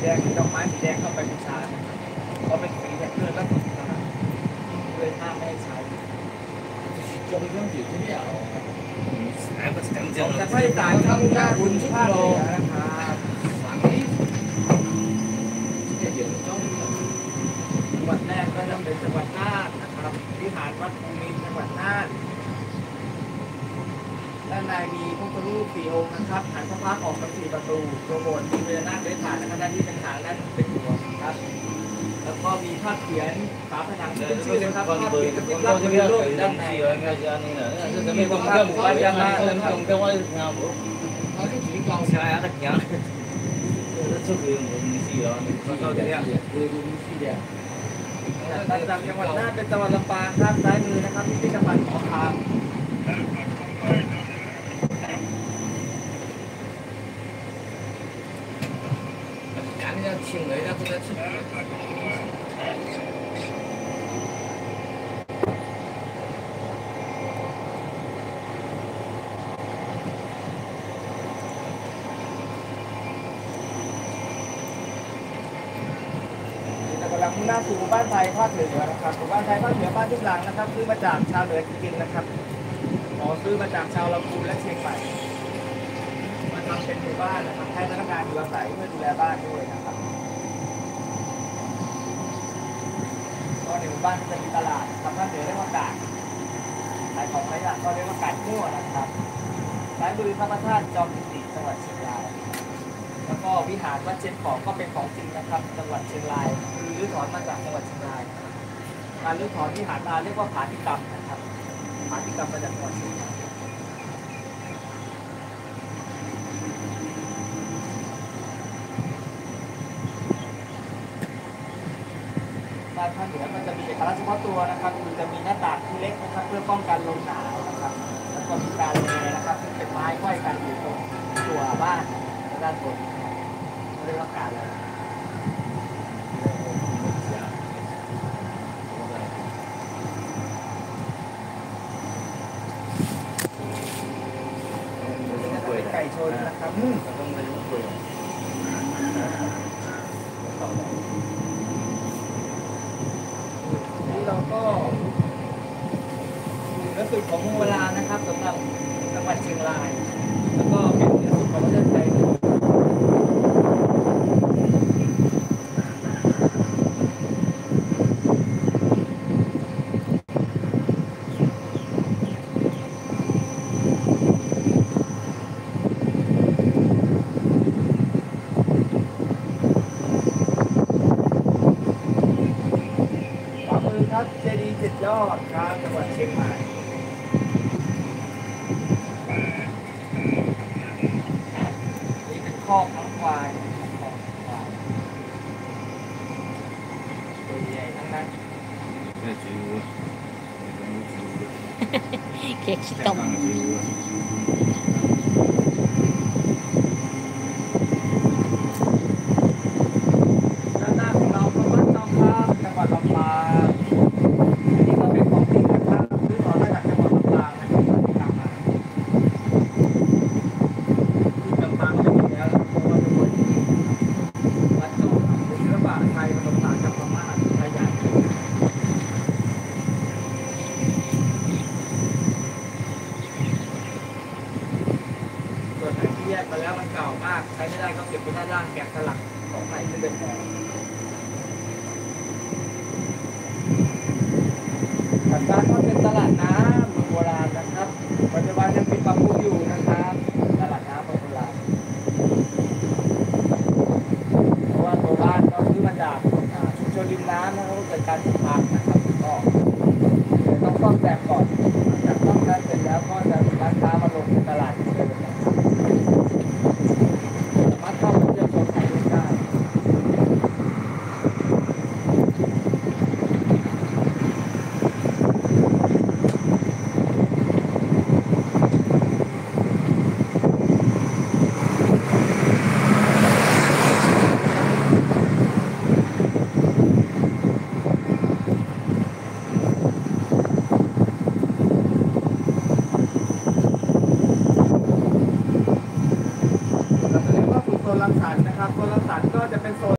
แดงดอกไม้สีแดงเข้าไปบูชาเพราะเป็นสีแดงเลือดแล้วก็เลยห้ามไม่ให้ใช้จงเรื่องอยู่ที่นี่เอาจะให้จ่ายข้าวหน้าบุญที่ภาคเหนือนะครับจังหวัดแรกก็จะเป็นจังหวัดน่านนะครับวิหารวัดภูมินทร์จังหวัดน่านด้านในมีพระพุทธรูป4 องค์นะครับหันพระพักตร์ออกเป็น4 ประตูตัวโบสถ์มีพญานาคเลื้อยผ่านนะครับด้านที่เป็นหางด้านเป็นหัวครับแล้วก็มีภาพเขียนฝาผนังเป็นชื่อเลยครับภาพเขียนกับภาพเป็นรูปด้านในมีความภาพหมู่บ้านยามานะครับจากจังหวัดน่านเป็นจังหวัดลำปางครับซ้ายมือนะครับที่จังหวัดขอคาม请人家都在吃。กำลังมุ่งหน้าสู่หมู่บ้านไทยภาคเหนือนะครับหมู่บ้านไทยภาคเหนือบ้านทุกหลังนะครับซื้อมาจากชาวเหนือจริงๆนะครับซื้อมาจากชาวลำพูนและเชียงใหม่มาทำเป็นหมู่บ้านนะครับให้พนักงานอยู่อาศัยเพื่อดูแลบ้านด้วยนะครับก็ในหมู่บ้านจะมีตลาดทางภาคเหนือเรียกว่ากาดขายของหลายอย่างก็เรียกว่ากาดมั่วนะครับซ้ายมือพระประธานจอมกิติจังหวัดเชียงรายแล้วก็วิหารวัดเชียงของก็เป็นของจริงนะครับจังหวัดเชียงรายคือรื้อถอนมาจากจังหวัดเชียงรายการรื้อถอนวิหารมาเรียกว่าผาธิกรรมนะครับผาธิกรรมมาจากจังหวัดเชียงรายด้านภาคเหนือมันจะมีเอกลักษณ์เฉพาะตัวนะครับคือจะมีหน้าต่างที่เล็กนะครับเพื่อป้องกันลมหนาวนะครับแล้วก็มีการแลนะครับซึ่งเป็นไม้ค่อยกันอยู่ตรงตัวบ้านด้านบนเรียกว่าการแลไก่ชนนะครับต้องไปรู้ตัวนี่เราก็เนื้อสุดของเมืองโบราณนะครับสำหรับจังหวัดเชียงรายแล้วก็เป็นเนื้อสุดของประเทศไทยครับเจดีย์7 ยอดครับจังหวัดเชียงใหม่นี่เป็นคอกน้ำควายตัวใหญ่ทั้งนั้นเค้กต้มด้านหน้าของเราคือวัดน้องครับจังหวัดลำปางแยกมาแล้วมันเก่ามากใช้ไม่ได้ก็เก็บไว้ด้านล่างแกะสลักของใหม่ขึ้นเป็นแผงถัดมาก็เป็นตลาดน้ำโบราณนะครับปัจจุบันยังปิดปรับปรุงอยู่นะครับตลาดน้ำโบราณเพราะว่าตัวบ้านก็ซื้อมาจากชุมชนริมน้ำนะครับเกิดการผุพังนะครับก็ต้องซ่อมแซมก่อนจากซ่อมแซมเสร็จแล้วก็จะมีการ